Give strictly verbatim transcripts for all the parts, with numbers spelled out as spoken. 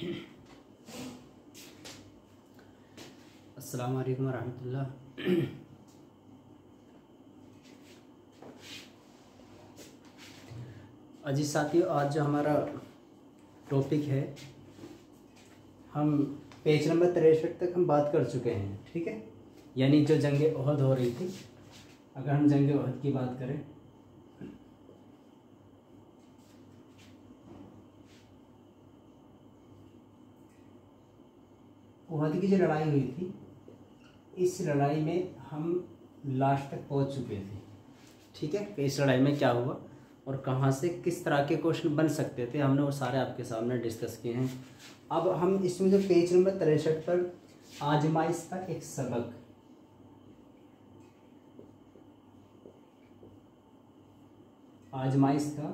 अस्सलाम वालेकुम रहमतुल्लाह। अजीज साथियों, आज जो हमारा टॉपिक है, हम पेज नंबर तिरसठ तक हम बात कर चुके हैं। ठीक है, यानी जो जंग ओहद हो रही थी, अगर हम जंग ओहद की बात करें, ओहद की जो लड़ाई हुई थी, इस लड़ाई में हम लास्ट तक पहुंच चुके थे। ठीक है, कि इस लड़ाई में क्या हुआ और कहाँ से किस तरह के क्वेश्चन बन सकते थे, हमने वो सारे आपके सामने डिस्कस किए हैं। अब हम इसमें जो पेज नंबर तिरसठ पर आजमाइश का एक सबक, आजमाइश का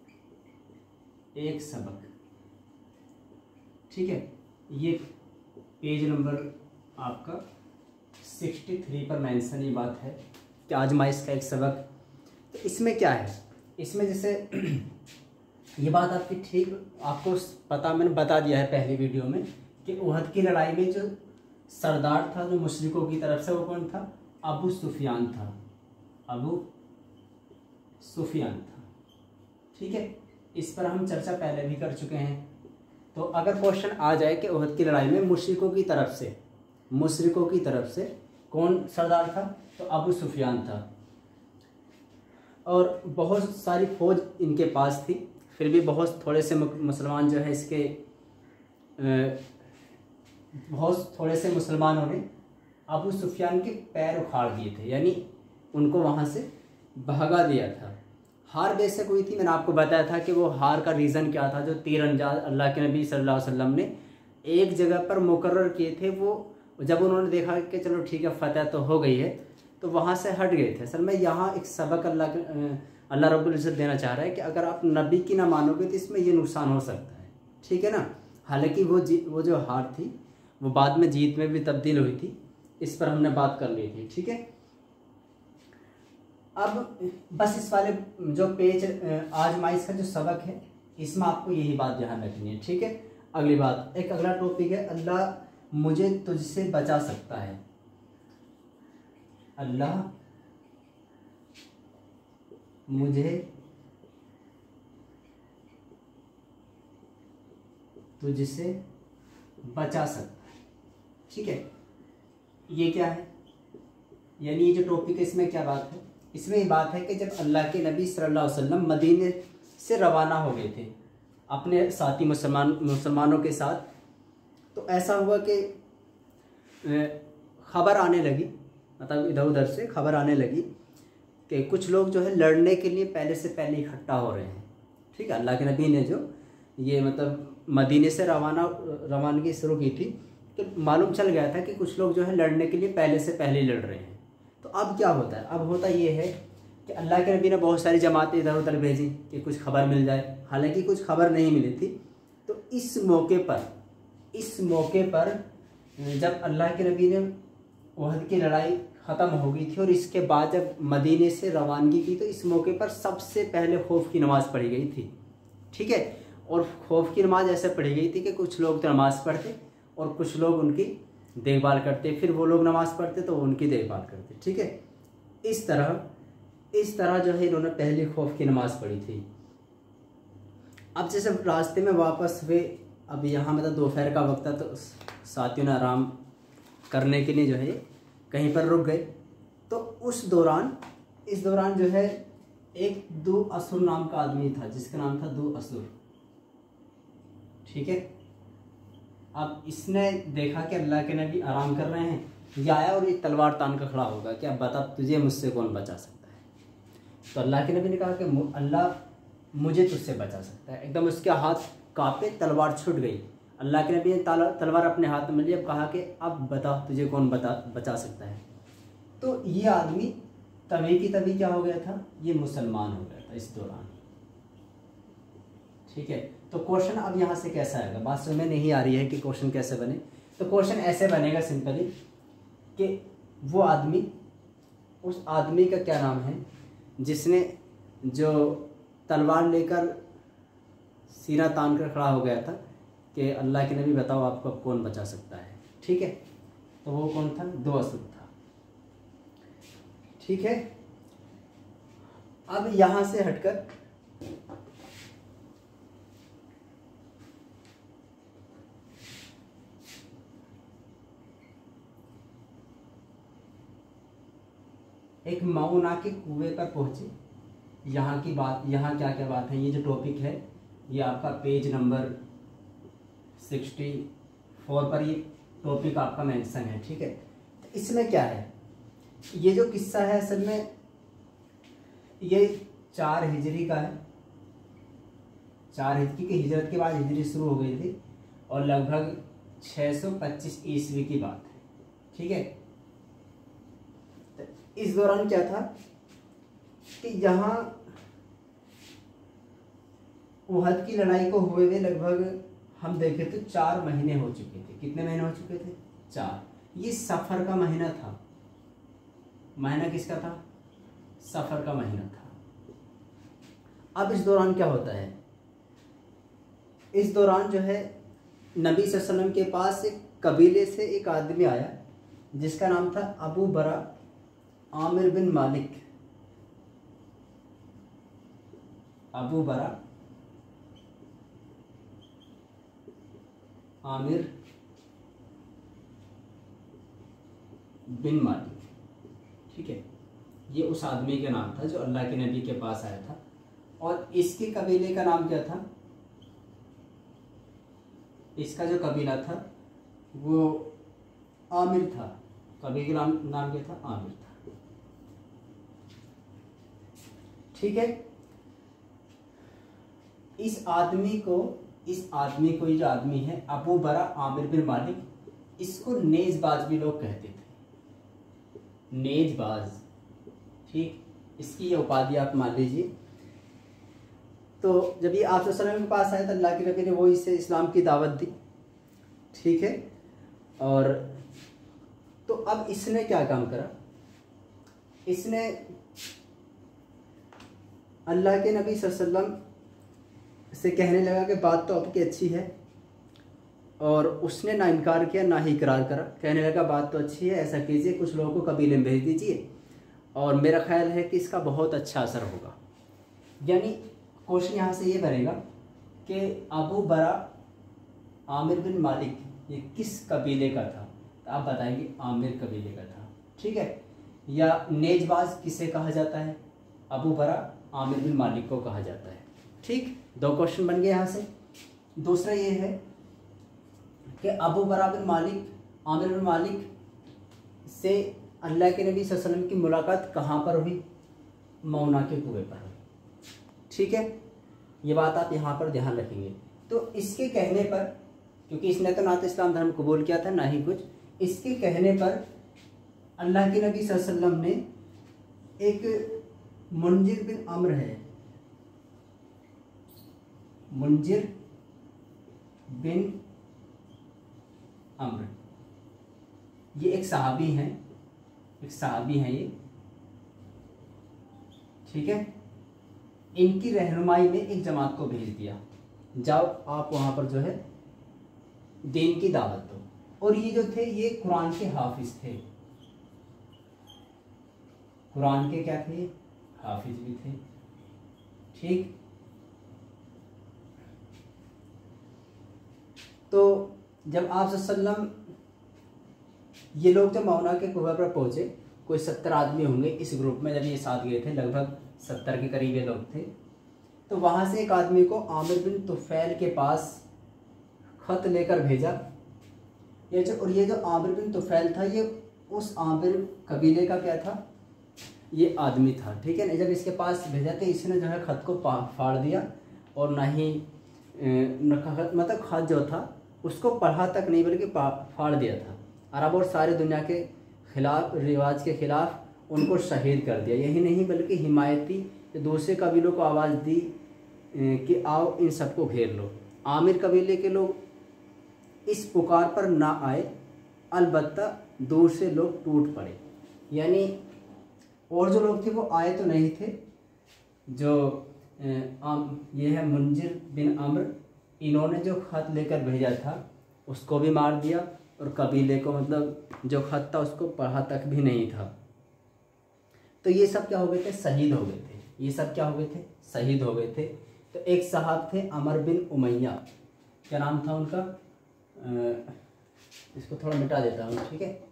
एक सबक, ठीक है, ये पेज नंबर आपका तिरसठ पर मेंशन ये बात है कि आजमाइश का एक सबक। तो इसमें क्या है, इसमें जैसे ये बात आपकी ठीक, आपको पता, मैंने बता दिया है पहली वीडियो में कि ओहद की लड़ाई में जो सरदार था जो मुशरिकों की तरफ से, वो कौन था? अबू सुफियान था, अबू सुफियान था। ठीक है, इस पर हम चर्चा पहले भी कर चुके हैं। तो अगर क्वेश्चन आ जाए कि ओहद की लड़ाई में मुशरिकों की तरफ से, मुशरिकों की तरफ से कौन सरदार था? तो अबू सुफियान था, और बहुत सारी फौज इनके पास थी, फिर भी बहुत थोड़े से मुसलमान जो है इसके बहुत थोड़े से मुसलमानों ने अबू सुफियान के पैर उखाड़ दिए थे, यानी उनको वहाँ से भगा दिया था। हार बेशक हुई थी, मैंने आपको बताया था कि वो हार का रीज़न क्या था। जो तीरंदाज अल्लाह के नबी सल्लल्लाहु अलैहि वसल्लम ने एक जगह पर मुकर्रर किए थे, वो जब उन्होंने देखा कि चलो ठीक है फतह तो हो गई है, तो वहाँ से हट गए थे। असल में यहाँ एक सबक अल्लाह के अल्लाह रब्बुल इज़्ज़त देना चाह रहा है कि अगर आप नबी की ना मानोगे तो इसमें ये नुकसान हो सकता है। ठीक है ना, हालांकि वो जी वो जो हार थी वो बाद में जीत में भी तब्दील हुई थी, इस पर हमने बात कर ली थी। ठीक है, अब बस इस वाले जो पेज आजमाइश का जो सबक है, इसमें आपको यही बात ध्यान रखनी है। ठीक है, अगली बात, एक अगला टॉपिक है, अल्लाह मुझे तुझसे बचा सकता है। अल्लाह मुझे तुझसे बचा सकता है। ठीक है, ये क्या है, यानी ये जो टॉपिक है इसमें क्या बात है? इसमें ये बात है कि जब अल्लाह के नबी सल्लल्लाहु अलैहि वसल्लम मदीने से रवाना हो गए थे अपने साथी मुसलमान मुसलमानों के साथ, तो ऐसा हुआ कि खबर आने लगी, मतलब इधर उधर से खबर आने लगी कि कुछ लोग जो है लड़ने के लिए पहले से पहले इकट्ठा हो रहे हैं। ठीक है, अल्लाह के नबी ने जो ये मतलब मदीने से रवाना रवानगी शुरू की थी, तो मालूम चल गया था कि कुछ लोग जो है लड़ने के लिए पहले से पहले लड़ रहे हैं। तो अब क्या होता है, अब होता ये है कि अल्लाह के नबी ने बहुत सारी जमातें इधर उधर भेजी कि कुछ खबर मिल जाए, हालांकि कुछ खबर नहीं मिली थी। तो इस मौके पर इस मौके पर जब अल्लाह के नबी ने ओहद की लड़ाई ख़त्म हो गई थी और इसके बाद जब मदीने से रवानगी की, तो इस मौके पर सबसे पहले खौफ की नमाज़ पढ़ी गई थी। ठीक है, और खौफ की नमाज़ ऐसे पढ़ी गई थी कि कुछ लोग तो नमाज़ पढ़ते और कुछ लोग उनकी देखभाल करते, फिर वो लोग नमाज़ पढ़ते तो उनकी देखभाल करते। ठीक है, इस तरह इस तरह जो है इन्होंने पहली खौफ की नमाज़ पढ़ी थी। अब जैसे रास्ते में वापस हुए, अब यहाँ मतलब दोपहर का वक्त था, तो साथियों ने आराम करने के लिए जो है कहीं पर रुक गए। तो उस दौरान इस दौरान जो है एक दो असुर नाम का आदमी था, जिसका नाम था दो असुर। ठीक है, अब इसने देखा कि अल्लाह के नबी आराम कर रहे हैं, ये आया और ये तलवार तान कर खड़ा होगा कि अब बता तुझे मुझसे कौन बचा सकता है। तो अल्लाह के नबी ने कहा कि अल्लाह मुझे तुझसे बचा सकता है। एकदम उसके हाथ कांपे, तलवार छूट गई। अल्लाह के नबी ने तलवार अपने हाथ में ली, अब कहा कि अब बता तुझे कौन बता बचा सकता है। तो ये आदमी तभी की तभी क्या हो गया था, ये मुसलमान हो गया था इस दौरान। ठीक है, तो क्वेश्चन अब यहाँ से कैसा आएगा, बात समझ में नहीं आ रही है कि क्वेश्चन कैसे बने। तो क्वेश्चन ऐसे बनेगा सिंपली कि वो आदमी, उस आदमी का क्या नाम है जिसने जो तलवार लेकर सीना तान कर खड़ा हो गया था, कि अल्लाह के नबी बताओ आपको अब कौन बचा सकता है। ठीक है, तो वो कौन था? दो असद था। ठीक है, अब यहाँ से हटकर एक मऊना के कुएं पर पहुंचे। यहाँ की बात, यहाँ क्या क्या बात है, ये जो टॉपिक है ये आपका पेज नंबर सिक्सटी फोर पर ये टॉपिक आपका मेंशन है। ठीक है, तो इसमें क्या है, ये जो किस्सा है असल में ये चार हिजरी का है। चार हिजरी की हिजरत के बाद हिजरी शुरू हो गई थी और लगभग छः सौ पच्चीस ईस्वी की बात है। ठीक है, तो इस दौरान क्या था कि यहाँ उहद की लड़ाई को हुए हुए लगभग हम देखे तो चार महीने हो चुके थे। कितने महीने हो चुके थे? चार। ये सफ़र का महीना था। महीना किसका था? सफ़र का महीना था। अब इस दौरान क्या होता है, इस दौरान जो है नबी सल्लल्लाहु अलैहि वसल्लम के पास एक कबीले से एक आदमी आया जिसका नाम था अबू बरा आमिर बिन मालिक। अबू बरा आमिर बिन मालिक। ठीक है, ये उस आदमी का नाम था जो अल्लाह के नबी के पास आया था। और इसके कबीले का नाम क्या था? इसका जो कबीला था वो आमिर था। कबीले का नाम नाम क्या था? आमिर था। ठीक है, इस आदमी को इस आदमी को ये जो आदमी है अबू बरा आमिर बिन मालिक, इसको नेजबाज भी लोग कहते थे। नेजबाज, ठीक, इसकी ये उपाधि आप मान लीजिए। तो जब ये आप सल्लल्लाहु के पास आए तो अल्लाह के नबी ने वो इसे इस्लाम की दावत दी। ठीक है, और तो अब इसने क्या काम करा, इसने अल्लाह के नबी सल्लल्लाहु अलैहि वसल्लम से कहने लगा कि बात तो आपकी अच्छी है, और उसने ना इनकार किया ना ही इकरार करा। कहने लगा बात तो अच्छी है, ऐसा कीजिए कुछ लोगों को कबीले में भेज दीजिए और मेरा ख्याल है कि इसका बहुत अच्छा असर होगा। यानी क्वेश्चन यहाँ से ये बनेगा कि अबू बरा आमिर बिन मालिक ये किस कबीले का था? तो आप बताएंगे आमिर कबीले का था। ठीक है, या नेजबाज किसे कहा जाता है? अबू बरा आमिर बिन मालिक को कहा जाता है। ठीक, दो क्वेश्चन बन गए यहाँ से। दूसरा ये है कि अबू बरा बिन मालिक आमिर बिन मालिक से अल्लाह के नबी सल्लल्लाहु अलैहि वसल्लम की मुलाकात कहाँ पर हुई? मऊना के कुएं पर हुई। ठीक है, ये बात आप यहाँ पर ध्यान रखेंगे। तो इसके कहने पर, क्योंकि इसने तो ना तो इस्लाम धर्म कबूल किया था ना ही कुछ, इसके कहने पर अल्लाह के नबी सल्लल्लाहु अलैहि वसल्लम ने एक मुंजिर बिन अम्र है, मुंजिर बिन अम्र, ये एक सहाबी हैं, एक सहाबी हैं ये। ठीक है, इनकी रहनुमाई में एक जमात को भेज दिया, जाओ आप वहाँ पर जो है दीन की दावत दो। और ये जो थे ये कुरान के हाफिज थे। कुरान के क्या थे? हाफिज भी थे। ठीक, तो जब आप सल्लम ये लोग जब मऊना के कुआं पर पहुँचे, कोई सत्तर आदमी होंगे इस ग्रुप में, जब ये साथ गए थे लगभग सत्तर के करीब ये लोग थे। तो वहाँ से एक आदमी को आमिर बिन तुफैल के पास खत लेकर भेजा। ये जो और ये जो आमिर बिन तुफैल था ये उस आमिर कबीले का क्या था? ये आदमी था। ठीक है ना, जब इसके पास भेजा तो इसने जो है खत को फाड़ दिया और ना ही मतलब खत जो था उसको पढ़ा तक नहीं बल्कि फाड़ दिया था। अरब और सारी दुनिया के खिलाफ, रिवाज के खिलाफ उनको शहीद कर दिया। यही नहीं बल्कि हिमायती दूसरे कबीलों को आवाज़ दी कि आओ इन सबको घेर लो। आमिर कबीले के लोग इस पुकार पर ना आए, अलबत्ता दूर से लोग टूट पड़े। यानी और जो लोग थे वो आए तो नहीं थे। जो आम ये है मुंजिर बिन अम्र, इन्होंने जो खत लेकर भेजा था उसको भी मार दिया, और कबीले को मतलब जो खत था उसको पढ़ा तक भी नहीं था। तो ये सब क्या हो गए थे, शहीद हो गए थे। ये सब क्या हो गए थे, शहीद हो गए थे। तो एक साहब थे अमर बिन उमैया, क्या नाम था उनका, आ, इसको थोड़ा मिटा देता हूँ, ठीक है।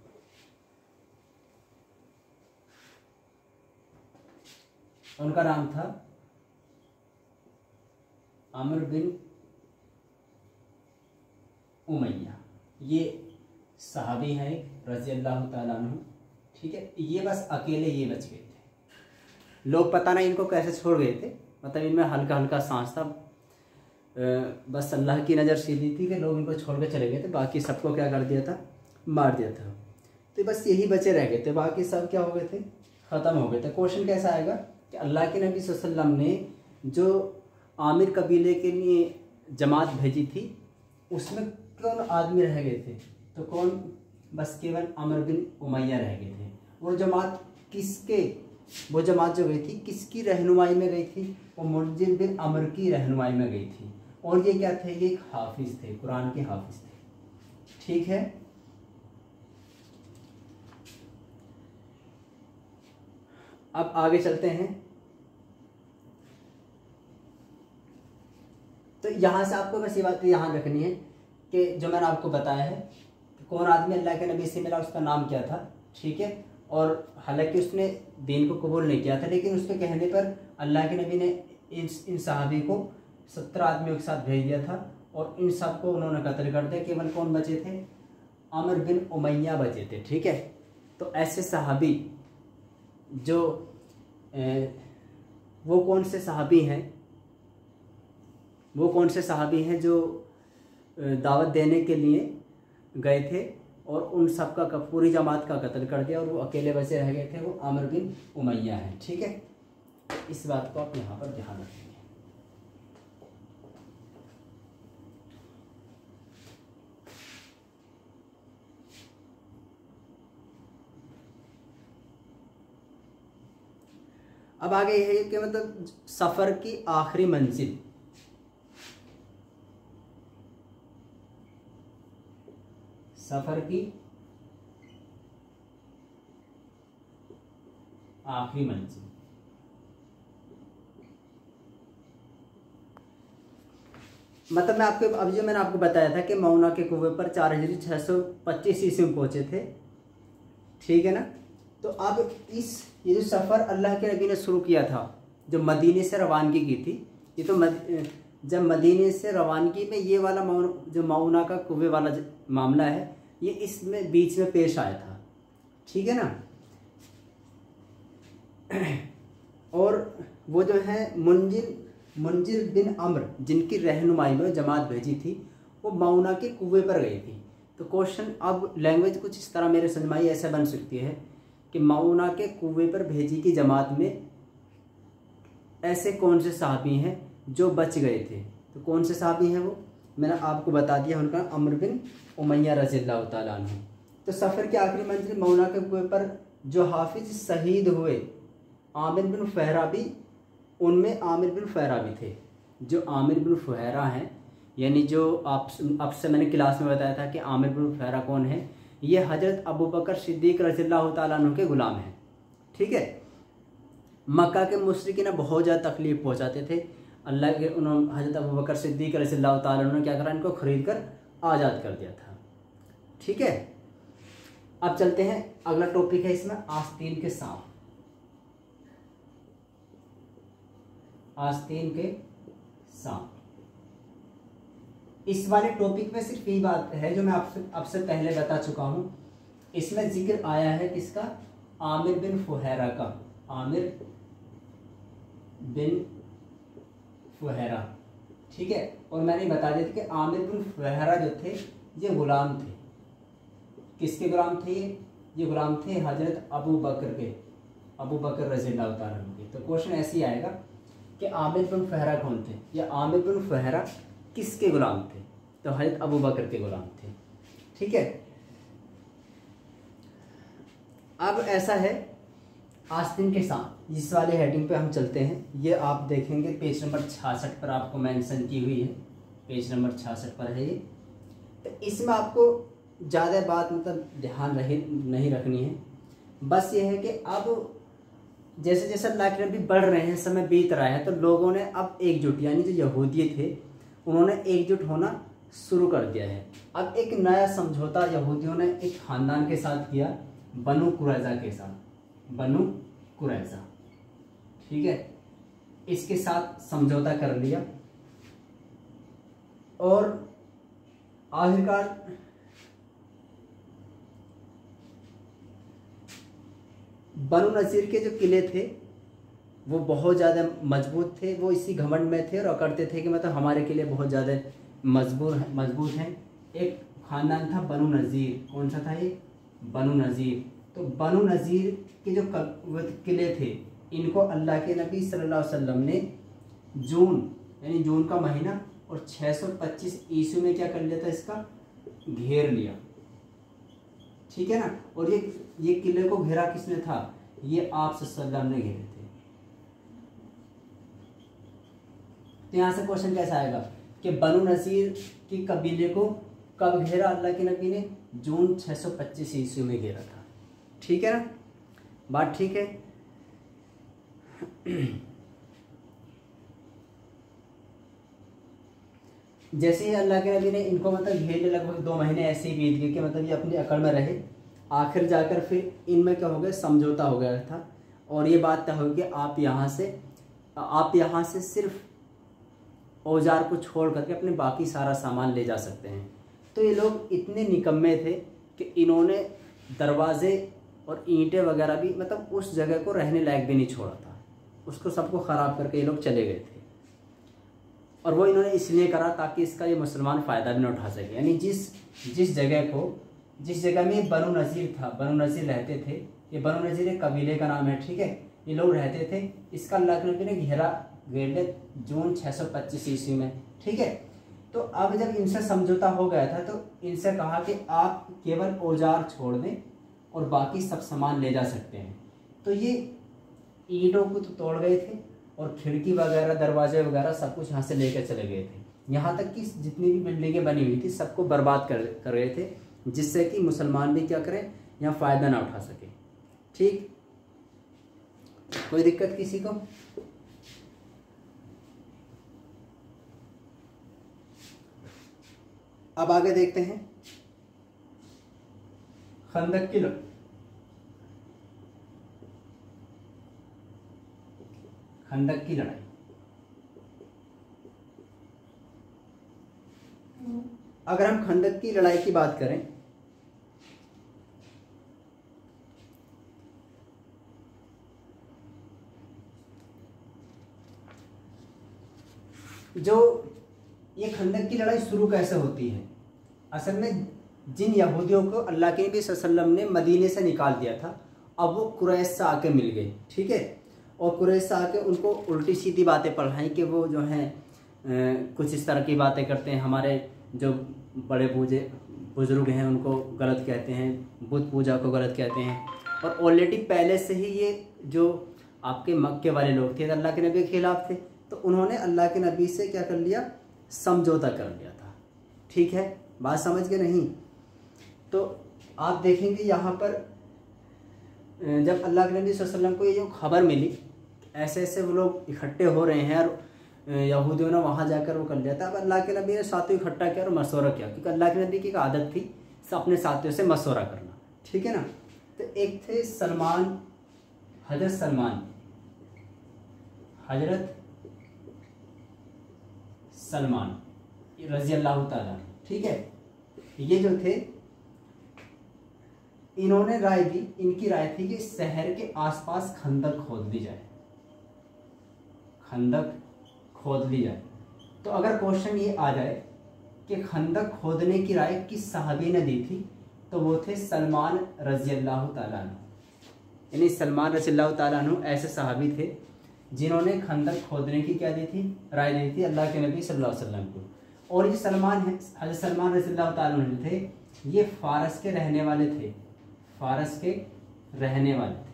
उनका नाम था अमर बिन उमैया। ये सहाबी हैं रज़ी अल्लाह ताला अन्हु, ठीक है। ये बस अकेले ये बच गए थे। लोग पता नहीं इनको कैसे छोड़ गए थे, मतलब इनमें हल्का हल्का सांस था, बस अल्लाह की नज़र सीधी थी कि लोग इनको छोड़ के चले गए थे, बाकी सबको क्या कर दिया था, मार दिया था। तो बस यही बचे रह गए थे, बाकी सब क्या हो गए थे, ख़त्म हो गए थे। क्वेश्चन कैसा आएगा कि अल्लाह के नबी सल्लल्लाहु अलैहि वसल्लम ने जो आमिर कबीले के लिए जमात भेजी थी उसमें कौन आदमी रह गए थे, तो कौन, बस केवल अमर बिन उमैया रह गए थे। वो जमात किसके, वो जमात जो गई थी किसकी रहनुमाई में गई थी, वो मुंजिल बिन अमर की रहनुमाई में गई थी। और ये क्या थे, ये एक हाफिज थे, कुरान के हाफिज थे, ठीक है। अब आगे चलते हैं। तो यहाँ से आपको बस ये बात यहाँ रखनी है कि जो मैंने आपको बताया है कि कौन आदमी अल्लाह के नबी से मिला, उसका नाम क्या था, ठीक है। और हालांकि उसने दीन को कबूल नहीं किया था, लेकिन उसके कहने पर अल्लाह के नबी ने इन इन सहाबी को सत्तर आदमियों के साथ भेज दिया था, और इन सब को उन्होंने कत्ल कर दिया। केवल कौन बचे थे, अमर बिन उमैया बचे थे, ठीक है। तो ऐसे सहाबी जो ए, वो कौन से सहाबी हैं, वो कौन से सहाबी हैं जो दावत देने के लिए गए थे और उन सब का पूरी जमात का कत्ल कर दिया और वो अकेले बचे रह गए थे, वो आमिर बिन उमैया हैं, ठीक है। इस बात को आप यहाँ पर ध्यान रखेंगे। अब आगे यह है कि मतलब सफ़र की आखिरी मंजिल, सफ़र की आखिरी मंजिल, मतलब मैं आपको अब जो मैंने आपको बताया था कि मऊना के कुएं पर चार हिजरी छः सौ पच्चीस ईस्वी में पहुंचे थे, ठीक है ना। तो अब इस ये जो सफ़र अल्लाह के नबी ने शुरू किया था, जो मदीने से रवानगी की थी, ये तो मद, जब मदीने से रवानगी में ये वाला जो मऊना का कुएं वाला मामला है, ये इसमें बीच में पेश आया था, ठीक है ना। और वो जो है मुंजिल मुंजिल बिन अम्र, जिनकी रहनुमाई में जमात भेजी थी, वो मऊना के कुएं पर गई थी। तो क्वेश्चन अब लैंग्वेज कुछ इस तरह मेरे समझ में आई, ऐसा बन सकती है कि मऊना के कुएं पर भेजी की जमात में ऐसे कौन से सहाबी हैं जो बच गए थे। तो कौन से सहाबी हैं वो मैंने आपको बता दिया, उनका अमर बिन उमैया रज़ियल्लाहु ताला अन्हु। तो सफ़र की आखिरी मंजिल मऊना के कुएं पर जो हाफिज शहीद हुए आमिर बिन फहरा भी, उनमें आमिर बिन फहरा भी थे। जो आमिर बिन फहरा हैं, यानी जो आप आपसे मैंने क्लास में बताया था कि आमिर बिन फहरा कौन है, ये हज़रत अबू बकर सिद्दीक़ रज़ियल्लाहु ताला अन्हु के ग़ुलाम हैं, ठीक है। मक्का के मुशरिकीन बहुत ज़्यादा तकलीफ़ पहुँचाते थे, अल्लाह के उन्होंने हज़रत अबू बकर सिद्दीक़ रज़ियल्लाहु ताला अन्हु ने क्या करा, इनको ख़रीद कर आज़ाद कर दिया था, ठीक है। अब चलते हैं, अगला टॉपिक है इसमें आस्तीन के सांप। आस्तीन के सांप, इस वाले टॉपिक में सिर्फ यही बात है जो मैं आपसे आपसे पहले बता चुका हूं। इसमें जिक्र आया है किसका, आमिर बिन फुहैरा का, आमिर बिन फुहैरा, ठीक है। और मैंने बता दिया था कि आमिर बिन फुहैरा जो थे ये गुलाम थे, किसके गुलाम थे ये ये गुलाम थे हजरत अबू बकर के, अबू बकर रज़ियल्लाहु ताला अन्हु के। तो क्वेश्चन ऐसे ही आएगा कि आमिर बिन फहरा कौन थे, या आमिर बिन फहरा किसके गुलाम थे, तो हजरत अबू बकर के गुलाम थे, ठीक है। अब ऐसा है आस्तीन के सांप, जिस वाले हेडिंग पे हम चलते हैं, ये आप देखेंगे पेज नंबर छियासठ पर आपको मेंशन की हुई है, पेज नंबर छियासठ पर है ये। तो इसमें आपको ज़्यादा बात मतलब ध्यान रहे नहीं रखनी है, बस ये है कि अब जैसे जैसे अल्लाह के नबी बढ़ रहे हैं, समय बीत रहा है, तो लोगों ने अब एकजुट, यानी जो यहूदी थे उन्होंने एकजुट होना शुरू कर दिया है। अब एक नया समझौता यहूदियों ने एक ख़ानदान के साथ किया, बनु कुरैज़ा के साथ, बनु कुरैज़ा, ठीक है, इसके साथ समझौता कर लिया। और आखिरकार बनु नज़ीर के जो किले थे वो बहुत ज़्यादा मजबूत थे, वो इसी घमंड में थे और अकड़ते थे कि मतलब हमारे किले बहुत ज़्यादा मजबूत मजबूत हैं। एक ख़ानदान था बनु नज़ीर, कौन सा था ये, बनु नज़ीर। तो बनु नज़ीर के जो किले थे इनको अल्लाह के नबी सल्लल्लाहु अलैहि वसल्लम ने जून यानी जून का महीना और छः सौ पच्चीस ईस्वी में क्या कर लिया था, इसका घेर लिया, ठीक है ना। और ये ये किले को घेरा किसने था, ये आप सल्लल्लाहु अलैहि वसल्लम ने घेरे थे। तो यहाँ से क्वेश्चन कैसा आएगा कि बनु नज़ीर की कबीले को कब घेरा अल्लाह के नबी ने, जून छः सौ पच्चीस ईस्वी में घेरा था, ठीक है ना, बात ठीक है। जैसे ही अल्लाह के नबी ने इनको मतलब घेर लिया, लगभग दो महीने ऐसे ही बीत गए कि मतलब ये अपनी अकड़ में रहे। आखिर जाकर फिर इनमें क्या हो गया, समझौता हो गया था और ये बात तय हो गई कि आप यहाँ से आप यहाँ से सिर्फ औजार को छोड़ करके अपने बाकी सारा सामान ले जा सकते हैं। तो ये लोग इतने निकम्मे थे कि इन्होंने दरवाजे और ईंटें वगैरह भी मतलब उस जगह को रहने लायक भी नहीं छोड़ा था, उसको सबको ख़राब करके ये लोग चले गए थे। और वो इन्होंने इसलिए करा ताकि इसका ये मुसलमान फ़ायदा भी न उठा सके। यानी जिस जिस जगह को जिस जगह में बनु नज़ीर था, बनु नज़ीर रहते थे, ये बनु नज़ीर एक कबीले का नाम है, ठीक है, ये लोग रहते थे, इसका अल्लाह के नबी ने घेरा घेर लिया जून छः सौ पच्चीस ईस्वी में, ठीक है। तो अब जब इनसे समझौता हो गया था तो इनसे कहा कि आप केवल औजार छोड़ दें और बाकी सब सामान ले जा सकते हैं। तो ये ईंटों को तो तोड़ गए थे और खिड़की वगैरह दरवाजे वगैरह सब कुछ यहाँ से लेकर चले गए थे, यहाँ तक कि जितनी भी बिल्डिंगें बनी हुई थी सबको बर्बाद कर कर गए थे, जिससे कि मुसलमान भी क्या करें, यहाँ फ़ायदा ना उठा सके, ठीक। कोई दिक्कत किसी को? अब आगे देखते हैं खंदक की लड़ाई। खंदक की लड़ाई अगर हम खंदक की लड़ाई की बात करें जो ये खंदक की लड़ाई शुरू कैसे होती है, असल में जिन यहूदियों को अल्लाह के नबी सल्लल्लाहु अलैहि वसल्लम ने मदीने से निकाल दिया था, अब वो कुरैश से आके मिल गए, ठीक है, और कुरैश से आके उनको उल्टी सीधी बातें पढ़ाई कि वो जो हैं कुछ इस तरह की बातें करते हैं, हमारे जो बड़े बूझे बुजुर्ग हैं उनको गलत कहते हैं, बुत पूजा को गलत कहते हैं। और ऑलरेडी पहले से ही ये जो आपके मक्के वाले लोग थे अल्लाह के नबी के खिलाफ थे, तो उन्होंने अल्लाह के नबी से क्या कर लिया, समझौता कर लिया था, ठीक है, बात समझ के नहीं। तो आप देखेंगे यहाँ पर जब अल्लाह के नबी सल्लल्लाहु अलैहि वसल्लम को ये जो खबर मिली ऐसे ऐसे वो लोग इकट्ठे हो रहे हैं और यहूदियों ने वहाँ जाकर वो कर लिया था। अब अल्लाह के नबी ने साथियों इकट्ठा किया और मशवरा किया, क्योंकि अल्लाह के नबी की एक आदत थी अपने साथियों से मशवरा करना, ठीक है ना। तो एक थे सलमान, हजरत सलमान, हजरत सलमान रज़ी अल्लाह ताला, ठीक है, ये जो थे इन्होंने राय दी, इनकी राय थी कि शहर के आसपास खंदक खोद ली जाए, खंदक खोद ली जाए। तो अगर क्वेश्चन ये आ जाए कि खंदक खोदने की राय किस सहाबी ने दी थी, तो वो थे सलमान रज़ी अल्लाह ताला अन्हु। यानी सलमान रज़ी अल्लाह ताला अन्हु ऐसे सहाबी थे जिन्होंने खंदक खोदने की क्या दी थी, राय दी थी अल्लाह के नबी सल्लल्लाहु अलैहि वसल्लम को। और ये सलमान है, हज़रत सलमान रज़ी अल्लाह ताला अन्हु थे, ये फारस के रहने वाले थे, फारस के रहने वाले थे,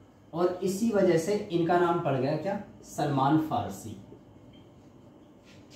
और इसी वजह से इनका नाम पड़ गया क्या, सलमान फारसी,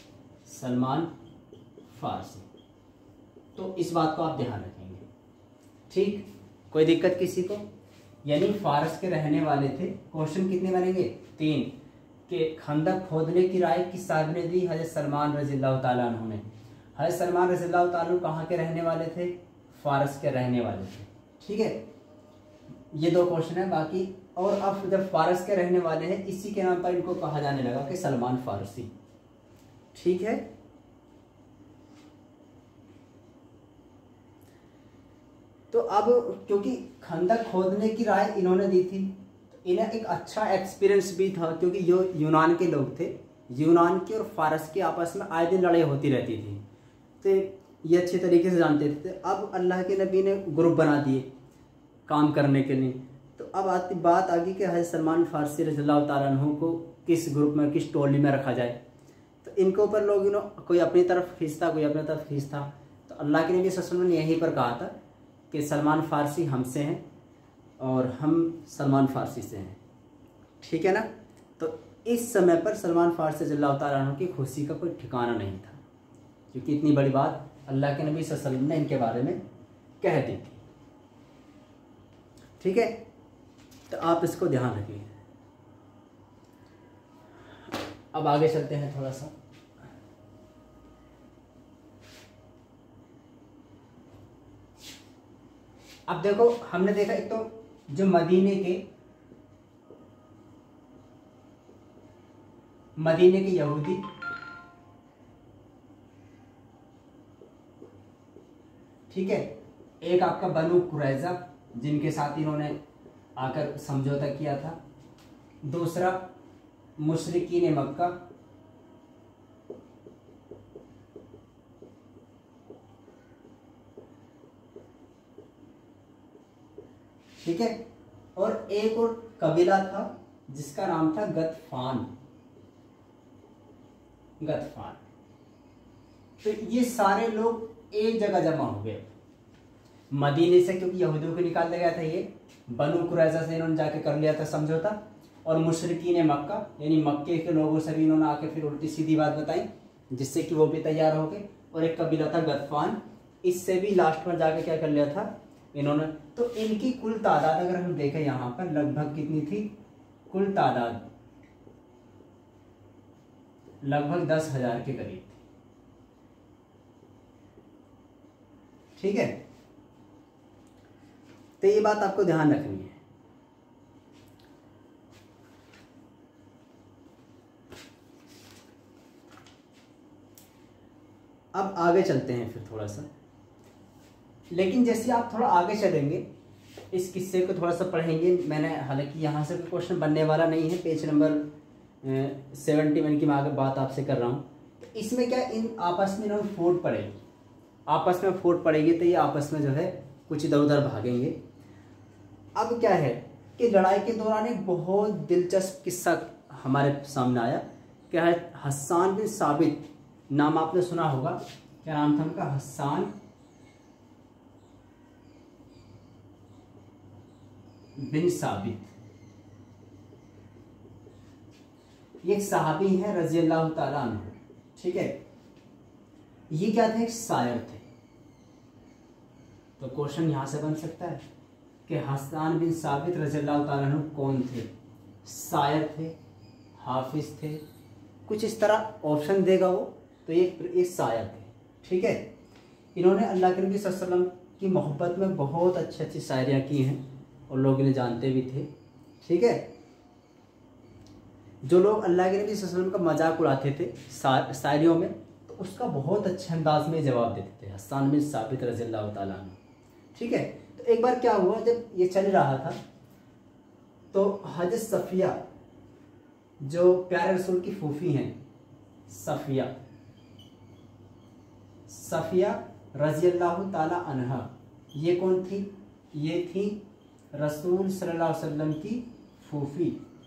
सलमान फारसी। तो इस बात को आप ध्यान रखेंगे, ठीक। कोई दिक्कत किसी को? यानी फारस के रहने वाले थे। क्वेश्चन कितने बनेंगे? तीन। के खंदक खोदने की राय किस साहब ने दी? हज़रत सलमान रज़ियल्लाहु ताला अन्हु ने। हज़रत सलमान रज़ियल्लाहु ताला अन्हु कहाँ के रहने वाले थे? फारस के रहने वाले थे, ठीक है। ये दो क्वेश्चन है बाकी। और अब जब फारस के रहने वाले हैं, इसी के नाम पर इनको कहा जाने लगा कि सलमान फारसी, ठीक है। तो अब क्योंकि खंदक खोदने की राय इन्होंने दी थी, तो इन्हें एक अच्छा एक्सपीरियंस भी था, क्योंकि जो यूनान के लोग थे, यूनान के और फारस के आपस में आए दिन लड़ाई होती रहती थी, तो ये अच्छे तरीके से जानते थे। अब अल्लाह के नबी ने ग्रुप बना दिए काम करने के लिए। तो अब आती बात आ गई कि हज़रत सलमान फारसी रज़ियल्लाहु ताला अन्हु को किस ग्रुप में, किस टोली में रखा जाए। तो इनके ऊपर लोग इन्हों कोई अपनी तरफ खींचता, कोई अपनी तरफ खींचता। तो अल्लाह के नबी सल्लल्लाहु अलैहि वसल्लम ने यहीं पर कहा था कि सलमान फारसी हमसे हैं और हम सलमान फारसी से हैं, ठीक है ना। तो इस समय पर सलमान फारसी रज़ियल्लाहु ताला अन्हु की खुशी का कोई ठिकाना नहीं था, क्योंकि इतनी बड़ी बात अल्लाह के नबी सल्लल्लाहु अलैहि वसल्लम ने इनके बारे में कह दी थी, ठीक है। तो आप इसको ध्यान रखिए। अब आगे चलते हैं थोड़ा सा। अब देखो, हमने देखा एक तो जो मदीने के मदीने के यहूदी, ठीक है। एक आपका बनु कुरैजा, जिनके साथ इन्होंने आकर समझौता किया था। दूसरा मुशरिकीन मक्का, ठीक है। और एक और कबीला था जिसका नाम था गतफान, गतफान। तो ये सारे लोग एक जगह जमा हो गए मदीने से, क्योंकि यहूदियों को निकाल दिया गया था। ये बनु कुरैजा से इन्होंने जाके कर लिया था समझौता, और मुशरिकीन मक्का यानी मक्के के लोगों से भी इन्होंने आके फिर उल्टी सीधी बात बताई, जिससे कि वो भी तैयार हो गए। और एक कबीला था गतफान, इससे भी लास्ट में जाके क्या कर लिया था इन्होंने। तो इनकी कुल तादाद अगर हम देखें यहाँ पर लगभग कितनी थी? कुल तादाद लगभग दस हजार के करीब थी, ठीक है। तो ये बात आपको ध्यान रखनी है। अब आगे चलते हैं फिर थोड़ा सा, लेकिन जैसे आप थोड़ा आगे चलेंगे, इस किस्से को थोड़ा सा पढ़ेंगे। मैंने हालांकि यहाँ से कोई क्वेश्चन बनने वाला नहीं है, पेज नंबर सेवेंटी वन की मैं आगे बात आपसे कर रहा हूँ। तो इसमें क्या इन आपस में इन्होंने फूट पड़ेगी, आपस में फूट पड़ेगी, तो ये आपस में जो है कुछ इधर उधर भागेंगे। अब क्या है कि लड़ाई के दौरान एक बहुत दिलचस्प किस्सा हमारे सामने आया। क्या है? हस्सान बिन साबित नाम आपने सुना होगा। क्या नाम था उनका? हस्सान बिन साबित। ये एक सहाबी है रजी अल्लाह ताला अन्हु, ठीक है। ये क्या थे? एक शायर थे। तो क्वेश्चन यहां से बन सकता है कि हस्सान बिन साबित रजी अल्लाह ताला अन्हु कौन थे? शायर थे, हाफिज थे, कुछ इस तरह ऑप्शन देगा वो। तो ये एक शायर थे, ठीक है। इन्होंने अल्लाह के नबी सल्लल्लाहु अलैहि वसल्लम की मोहब्बत में बहुत अच्छी अच्छी शायरियाँ की हैं और लोग इन्हें जानते भी थे, ठीक है। जो लोग अल्लाह के नबी सल्लल्लाहु अलैहि वसल्लम का मजाक उड़ाते थे शायरियों में, तो उसका बहुत अच्छे अंदाज में जवाब देते थे हस्सान बिन साबित रज़ी अल्लाह ताला अन्हु, ठीक है। तो एक बार क्या हुआ, जब ये चल रहा था तो हज़रत सफ़िया जो प्यारे रसूल की फूफी हैं, सफ़िया सफ़िया रज़ी अल्लाह ताला अन्हा, ये कौन थी? ये थी रसूल सल्लल्लाहु अलैहि वसल्लम की फूफी।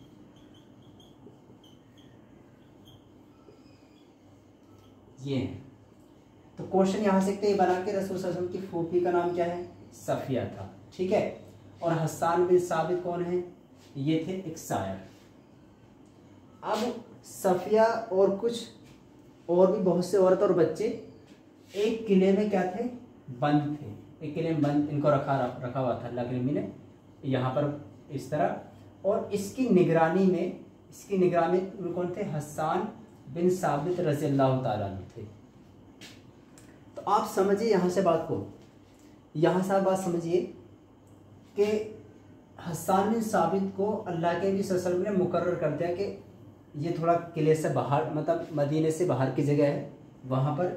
ये है। तो क्वेश्चन यहां से ये बना के रसूल सल्लल्लाहु अलैहि वसल्लम की फूफी का नाम क्या है? सफ़िया था, ठीक है। और हस्सान बिन साबित कौन है? ये थे एक शायर। अब सफ़िया और कुछ और भी बहुत से औरत और बच्चे एक किले में क्या थे, बंद थे। एक किले में बंद इनको रखा रखा हुआ था अल्लाह के नबी ने यहाँ पर इस तरह। और इसकी निगरानी में इसकी निगरानी में कौन थे, हस्सान बिन साबित रज़ी अल्लाह ताला अन्हु थे। तो आप समझिए यहाँ से बात को, यहाँ से बात समझिए कि हस्सान बिन साबित को अल्लाह के नबी सल्लल्लाहु अलैहि वसल्लम ने मुकर्रर कर दिया कि ये थोड़ा किले से बाहर, मतलब मदीने से बाहर की जगह है वहाँ पर।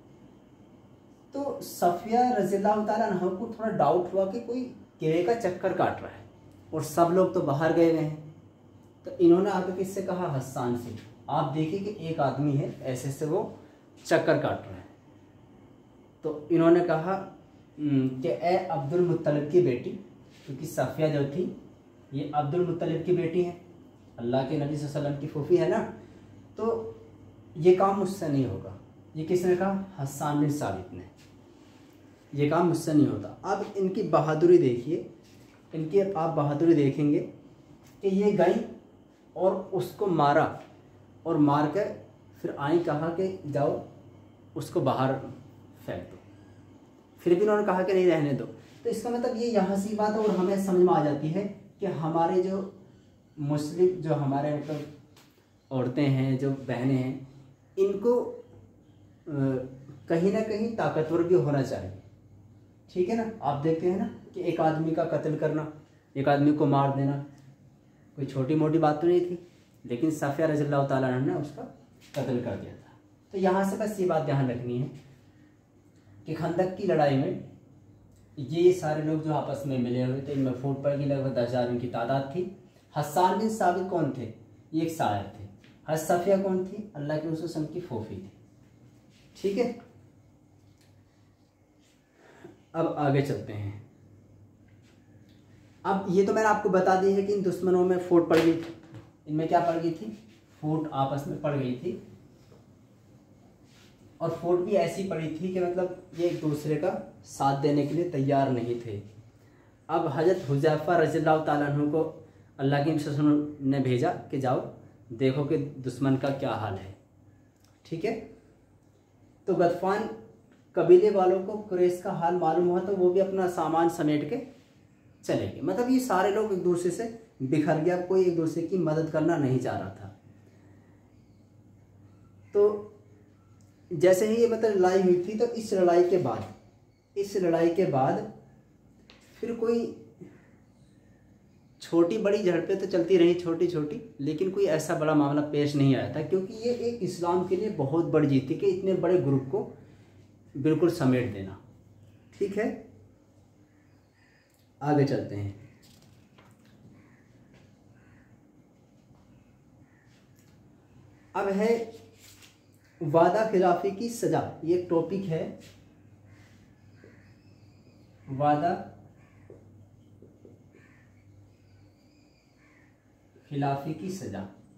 तो सफ़िया रज़ियल्लाहु ताला अन्हा को थोड़ा डाउट हुआ कि कोई किले का चक्कर काट रहा है और सब लोग तो बाहर गए हुए हैं। तो इन्होंने आके किससे कहा, हस्सान से, आप देखिए कि एक आदमी है ऐसे से वो चक्कर काट रहा है। तो इन्होंने कहा कि ए अब्दुल मुत्तलिब की बेटी, क्योंकि सफ़िया जो थी ये अब्दुल मुत्तलिब की बेटी है, अल्लाह के नबी सल्लल्लाहु अलैहि वसल्लम की फूफी है ना, तो ये काम मुझसे नहीं होगा। ये किसने कहा, हस्सान बिन साबित ने, ये काम मुझसे नहीं होता। अब इनकी बहादुरी देखिए, इनकी आप बहादुरी देखेंगे कि ये गई और उसको मारा और मार कर फिर आई, कहा कि जाओ उसको बाहर फेंक दो, फिर भी उन्होंने कहा कि नहीं रहने दो। तो इसका मतलब ये यहाँ से बात और हमें समझ में आ जाती है कि हमारे जो मुस्लिम जो हमारे मतलब औरतें हैं, जो बहनें हैं, इनको कहीं ना कहीं ताकतवर भी होना चाहिए। ठीक है ना, आप देखते हैं ना कि एक आदमी का कत्ल करना, एक आदमी को मार देना कोई छोटी मोटी बात तो नहीं थी, लेकिन सफ़िया रज़ियल्लाहु ताला अन्हा ने उसका कत्ल कर दिया था। तो यहाँ से बस ये बात ध्यान रखनी है कि खंदक की लड़ाई में ये सारे लोग जो आपस में मिले हुए थे, इनमें फूट पड़ गई, लगभग दस हज़ार इनकी तादाद थी। हस्सान बिन साबित कौन थे, ये एक शायर थे। हज सफ़िया कौन थी, अल्लाह के रसूल सल्लल्लाहु अलैहि वसल्लम की फूफी थी। ठीक है, अब आगे चलते हैं। अब ये तो मैंने आपको बता दी है कि इन दुश्मनों में फूट पड़ गई थी, इनमें क्या पड़ गई थी, फूट आपस में पड़ गई थी। और फूट भी ऐसी पड़ी थी कि मतलब ये एक दूसरे का साथ देने के लिए तैयार नहीं थे। अब हज़रत हुज़ैफ़ा रज़ियल्लाहु ताला अन्हु को अल्लाह के रसूल ने भेजा कि जाओ देखो कि दुश्मन का क्या हाल है। ठीक है, तो गतफ़ान कबीले वालों को कुरैश का हाल मालूम हुआ, तो वो भी अपना सामान समेट के चले गए। मतलब ये सारे लोग एक दूसरे से बिखर गया, कोई एक दूसरे की मदद करना नहीं चाह रहा था। तो जैसे ही ये मतलब लड़ाई हुई थी, तो इस लड़ाई के बाद इस लड़ाई के बाद फिर कोई छोटी बड़ी झड़पें तो चलती रही, छोटी छोटी, लेकिन कोई ऐसा बड़ा मामला पेश नहीं आया था, क्योंकि ये एक इस्लाम के लिए बहुत बड़ी जीत थी कि इतने बड़े ग्रुप को बिल्कुल समेट देना। ठीक है, आगे चलते हैं। अब है वादा खिलाफी की सजा, ये एक टॉपिक है, वादा खिलाफी की सजा,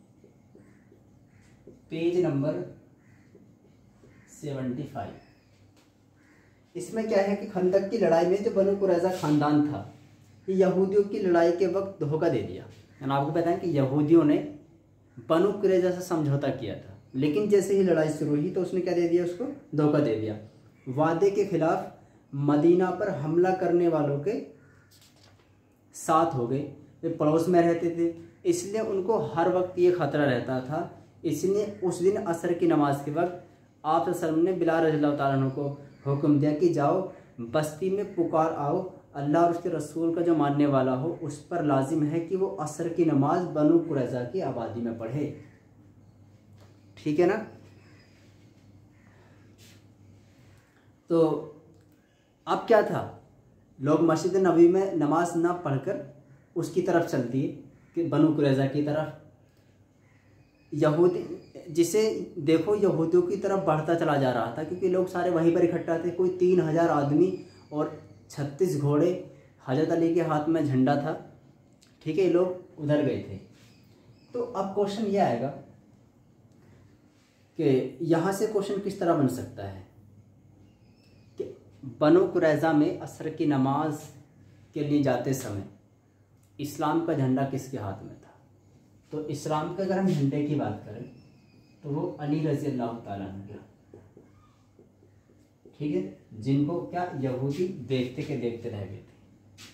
पेज नंबर सेवेंटी फाइव। इसमें क्या है कि खंदक की लड़ाई में जो बनु कुरैज़ा खानदान था, ये यहूदियों की लड़ाई के वक्त धोखा दे दिया। मैंने आपको बताया कि यहूदियों ने बनु कुरैज़ा से समझौता किया था, लेकिन जैसे ही लड़ाई शुरू हुई तो उसने क्या दे दिया, उसको धोखा दे दिया। वादे के खिलाफ मदीना पर हमला करने वालों के साथ हो गए। वे पड़ोस में रहते थे, इसलिए उनको हर वक्त ये ख़तरा रहता था। इसलिए उस दिन असर की नमाज के वक्त आप सल्लल्लाहु अलैहि वसल्लम ने बिलाल रज़ियल्लाहु ताला अन्हु को हुक्म दिया कि जाओ बस्ती में पुकार आओ, अल्लाह और उसके रसूल का जो मानने वाला हो उस पर लाजिम है कि वो असर की नमाज बनु कुरैज़ा की आबादी में पढ़े। ठीक है ना। तो अब क्या था, लोग मस्जिद नबी में नमाज ना पढ़कर उसकी तरफ चल दिए कि बनु कुरैज़ा की तरफ। यहूदी जिसे देखो यहूदियों की तरफ बढ़ता चला जा रहा था, क्योंकि लोग सारे वहीं पर इकट्ठा थे। कोई तीन हजार आदमी और छत्तीस घोड़े, हजरत अली के हाथ में झंडा था। ठीक है, लोग उधर गए थे। तो अब क्वेश्चन ये आएगा कि यहाँ से क्वेश्चन किस तरह बन सकता है कि बनु कुरैज़ा में असर की नमाज के लिए जाते समय इस्लाम का झंडा किसके हाथ में था। तो इस्लाम के अगर हम झंडे की बात करें तो वो अली रजी अल्लाह ताला अन्हु, ठीक है, जिनको क्या यहूदी देखते के देखते रह गए थे।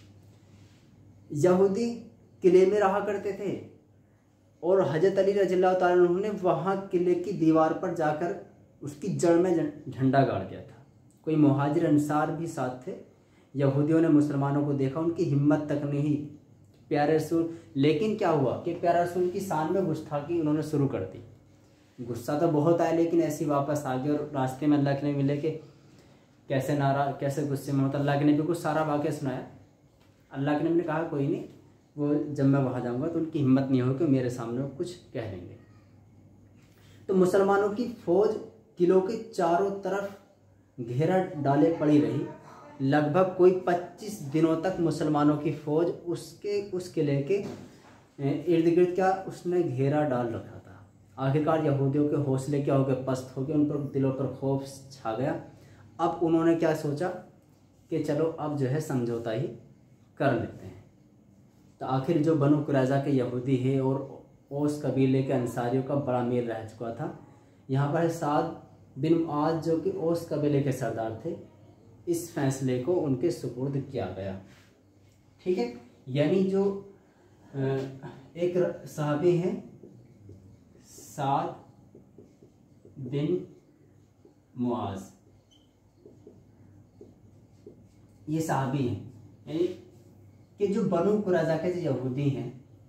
यहूदी किले में रहा करते थे और हजरत अली रजी अल्लाह ताला अन्हु ने वहाँ किले की दीवार पर जाकर उसकी जड़ में झंडा गाड़ दिया था। कोई मुहाजिर अंसार भी साथ थे। यहूदियों ने मुसलमानों को देखा, उनकी हिम्मत तक नहीं, प्यारे रसूल, लेकिन क्या हुआ कि प्यारे रसूल की शान में गुस्ताखी उन्होंने शुरू कर दी। गुस्सा तो बहुत आया लेकिन ऐसी वापस आ गए और रास्ते में अल्लाह के ने मिले कि कैसे नारा कैसे गुस्से में होता। अल्लाह के ने भी कुछ सारा वाक़या सुनाया। अल्लाह के नबी ने कहा कोई नहीं, वो जब मैं वहाँ जाऊँगा तो उनकी हिम्मत नहीं होगी मेरे सामने कुछ कह देंगे। तो मुसलमानों की फौज किलों के चारों तरफ घेरा डाले पड़ी रही। लगभग कोई पच्चीस दिनों तक मुसलमानों की फौज उसके उस किले के इर्द गिर्द क्या उसने घेरा डाल रखा था। आखिरकार यहूदियों के हौसले क्या हो गए, पस्त हो गए, उन पर दिलों पर खौफ छा गया। अब उन्होंने क्या सोचा कि चलो अब जो है समझौता ही कर लेते हैं। तो आखिर जो बनु कुरैज़ा के यहूदी है और ओस कबीले के अंसारियों का बड़ा मेल रह चुका था। यहाँ पर साद बिन मुआज जो कि ओस कबीले के सरदार थे, इस फैसले को उनके सुपुर्द किया गया, ठीक है। यानी जो एक सहाबी हैं साद बिन मुआज, ये सहाबी हैं, यानी कि जो बनु कुरैज़ा के जो यहूदी हैं,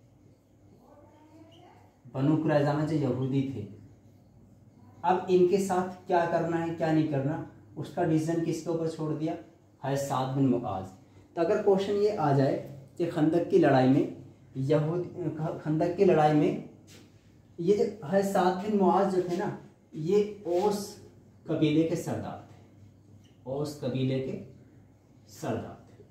बनु कुरैज़ा में जो यहूदी थे, अब इनके साथ क्या करना है क्या नहीं करना उसका डिसीजन किसके ऊपर छोड़ दिया, है साद बिन मुआज। तो अगर क्वेश्चन ये आ जाए कि खंदक की लड़ाई में यहूद खंदक की लड़ाई में ये जो है साद बिन मुआज जो थे ना, ये ओस कबीले के सरदार थे, ओस कबीले के सरदार थे।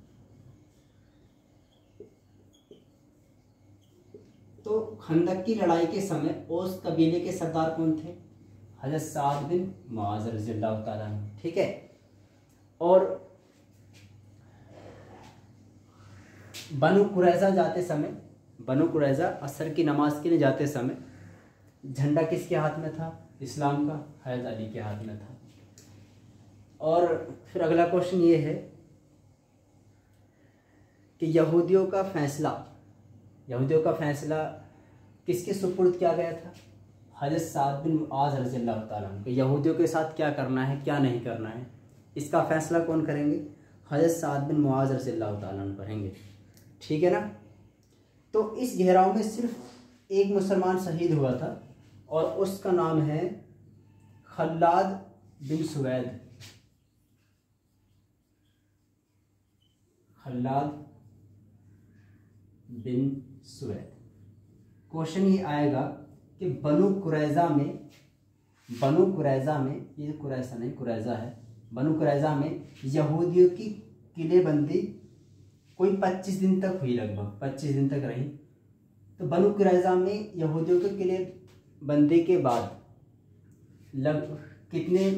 तो खंदक की लड़ाई के समय ओस कबीले के सरदार कौन थे, हज़रत साद बिन मुआज रज़ी अल्लाह ताला अन्हु, ठीक है। और बनु कुरैज़ा जाते समय, बनु कुरैज़ा असर की नमाज के लिए जाते समय झंडा किसके हाथ में था, इस्लाम का हज़रत अली के हाथ में था। और फिर अगला क्वेश्चन ये है कि यहूदियों का फैसला यहूदियों का फैसला किसके सुपुर्द किया गया था, हज़रत साद बिन मुआज रज़ी अल्लाह ताला अन्हु। यहूदियों के साथ क्या करना है क्या नहीं करना है इसका फैसला कौन करेंगे, हज़रत साद बिन मुआज रज़ी अल्लाह ताला अन्हु करेंगे, ठीक है ना। तो इस घेराव में सिर्फ एक मुसलमान शहीद हुआ था और उसका नाम है खल्लाद बिन सुवैद, खल्लाद बिन सुवैद। क्वेश्चन ये आएगा कि बनु कुरैज़ा में बनु कुरैज़ा में ये कुरैज़ा नहीं कुरैज़ा है, बनु कुरैज़ा में यहूदियों की किलेबंदी कोई पच्चीस दिन तक हुई, लगभग पच्चीस दिन तक रही। तो बनु कुरैज़ा में यहूदियों के किलेबंदी के बाद लग कितने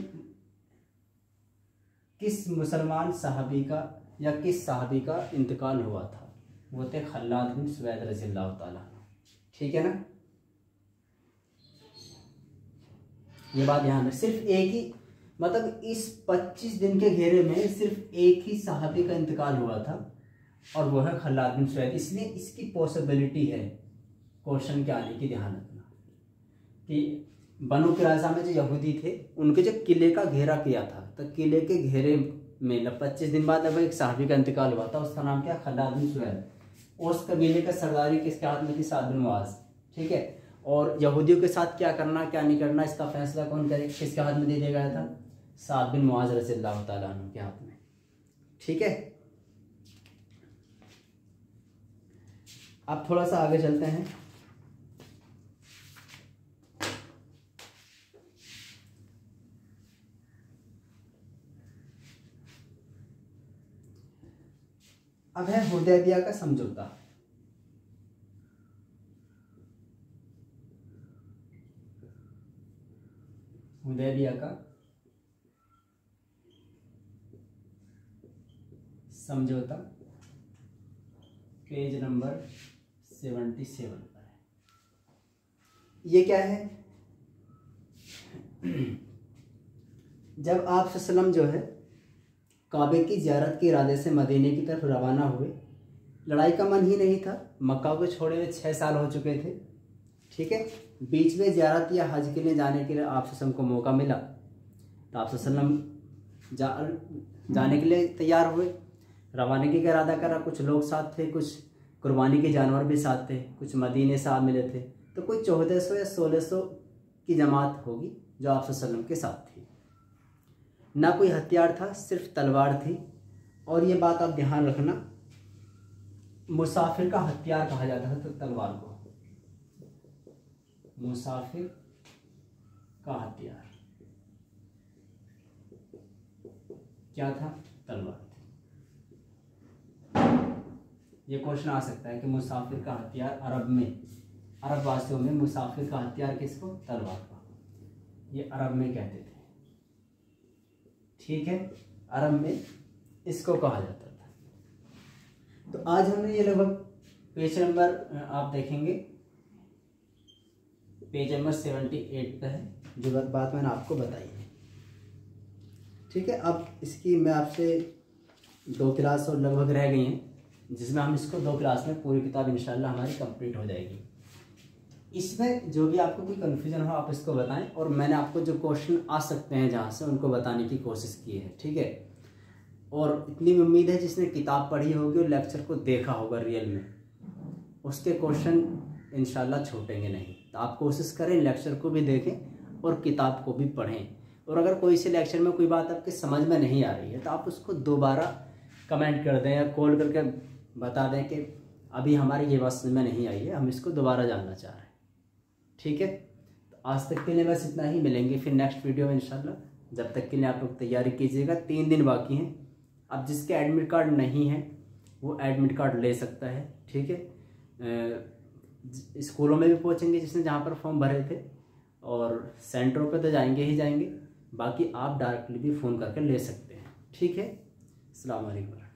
किस मुसलमान सहाबी का या किस सहाबी का इंतकाल हुआ था, वो थे खल्लाद बिन सुवैद रज़ी अल्लाह ताला, ठीक है ना। ये बात ध्यान रखें, सिर्फ एक ही मतलब इस पच्चीस दिन के घेरे में सिर्फ एक ही सहाबी का इंतकाल हुआ था और वो है खल्लाद बिन सुवैद। इसलिए इसकी पॉसिबिलिटी है क्वेश्चन के आने की, ध्यान रखना कि बनु कुरैज़ा में जो यहूदी थे उनके जो किले का घेरा किया था, तो किले के घेरे में पच्चीस दिन बाद अब एक सहाबी का इंतकाल हुआ था, उसका नाम क्या, खल्लाद बिन सुवैद। उस कबीले का सरदारी किसके हाथ में थी, साद बिन मुआज, ठीक है। और यहूदियों के साथ क्या करना क्या नहीं करना इसका फैसला कौन करे, किसके हाथ में दे दिया गया था, साद बिन मुआज रज़ी अल्लाह ताला अन्हु के हाथ में, ठीक है। अब थोड़ा सा आगे चलते हैं। अब है हुदैबिया का समझौता। हुदैबिया का समझौता पेज नंबर सेवेंटी सेवन पर है। ये क्या है, जब आप सल्लम जो है काबे की ज़ियारत के इरादे से मदीने की तरफ रवाना हुए, लड़ाई का मन ही नहीं था। मक्का को छोड़े हुए छः साल हो चुके थे, ठीक है। बीच में ज़ियारत या हज के लिए जाने के लिए आप सल्लम को मौका मिला, तो आप सल्लम जा जाने के लिए तैयार हुए। रवानगी का इरादा करा। कुछ लोग साथ थे, कुछ कुर्बानी के जानवर भी साथ थे, कुछ मदीने से आ मिले थे। तो कोई चौदह सौ या सोलह सौ की जमात होगी जो आप सल्लम के साथ थी। ना कोई हथियार था, सिर्फ तलवार थी। और ये बात आप ध्यान रखना, मुसाफिर का हथियार कहा जाता था तो तलवार को। मुसाफिर का हथियार क्या था? तलवार थी। ये क्वेश्चन आ सकता है कि मुसाफिर का हथियार अरब में, अरब वासियों में मुसाफिर का हथियार किसको? तलवार का। ये अरब में कहते थे, ठीक है। अरब में इसको कहा जाता था। तो आज हमने ये लगभग पेज नंबर आप देखेंगे, पेज नंबर सेवेंटी एट पे है जो बात मैंने आपको बताई है, ठीक है। अब इसकी मैं आपसे दो क्लास और लगभग रह गई हैं, जिसमें हम इसको दो क्लास में पूरी किताब इंशाल्लाह हमारी कंप्लीट हो जाएगी। इसमें जो भी आपको कोई कन्फ्यूजन हो आप इसको बताएं, और मैंने आपको जो क्वेश्चन आ सकते हैं जहाँ से उनको बताने की कोशिश की है, ठीक है। और इतनी उम्मीद है जिसने किताब पढ़ी होगी और लेक्चर को देखा होगा रियल में, उसके क्वेश्चन इंशाल्लाह छूटेंगे नहीं। तो आप कोशिश करें लेक्चर को भी देखें और किताब को भी पढ़ें। और अगर कोई से लेक्चर में कोई बात आपके समझ में नहीं आ रही है तो आप उसको दोबारा कमेंट कर दें या कॉल करके बता दें कि अभी हमारी ये बात समझ में नहीं आई है, हम इसको दोबारा जानना चाह रहे हैं, ठीक है। तो आज तक के लिए बस इतना ही। मिलेंगे फिर नेक्स्ट वीडियो में इंशाल्लाह। जब तक के लिए आप लोग तैयारी कीजिएगा। तीन दिन बाकी हैं। अब जिसके एडमिट कार्ड नहीं है वो एडमिट कार्ड ले सकता है, ठीक है। स्कूलों में भी पहुंचेंगे जिसने जहाँ पर फॉर्म भरे थे, और सेंटरों पे तो जाएंगे ही जाएंगे। बाकी आप डायरेक्टली भी फ़ोन करके ले सकते हैं, ठीक है। अस्सलाम वालेकुम।